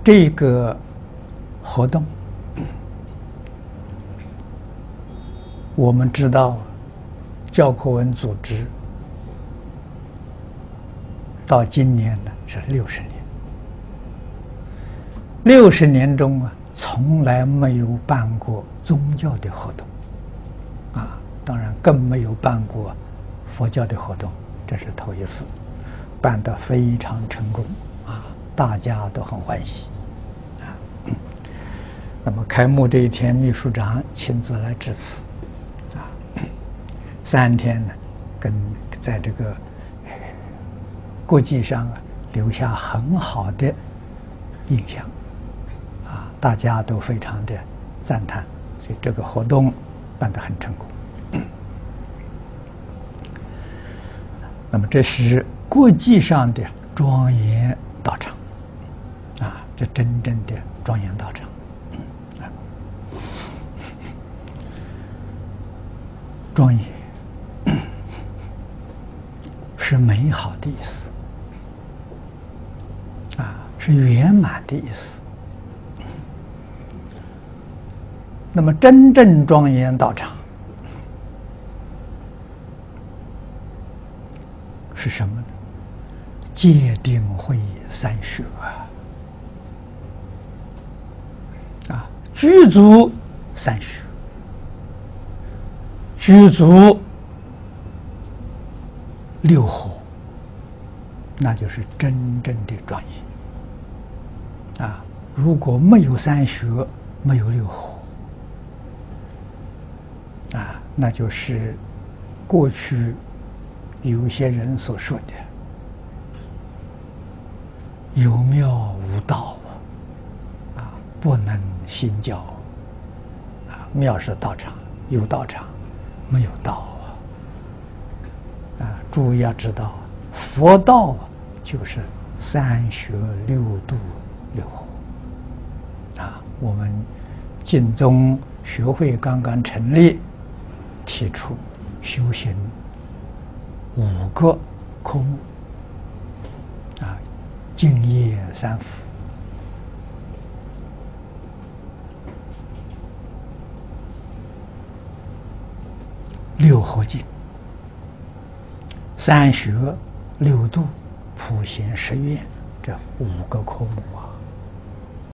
这个活动，我们知道，教科文组织到今年呢是60年，60年中啊，从来没有办过宗教的活动，啊，当然更没有办过佛教的活动，这是头一次，办得非常成功啊，大家都很欢喜啊。那么开幕这一天，秘书长亲自来致辞啊，3天呢，在这个国际上啊留下很好的印象啊，大家都非常的赞叹，所以这个活动办得很成功。那么这是国际上的庄严道场啊，这真正的庄严道场啊，庄严是美好的意思啊，是圆满的意思。那么真正庄严道场是什么呢？戒定慧三学啊，具足三学，具足六合，那就是真正的庄严啊。如果没有三学，没有六合啊，那就是过去有些人所说的有庙无道啊，不能信教啊。庙是道场，有道场，没有道啊。诸位要知道，佛道就是三学六度六合啊。我们净宗学会刚刚成立，提出修行5个科目啊，净业三福，六合敬，三学六度，普贤十愿，这5个科目啊。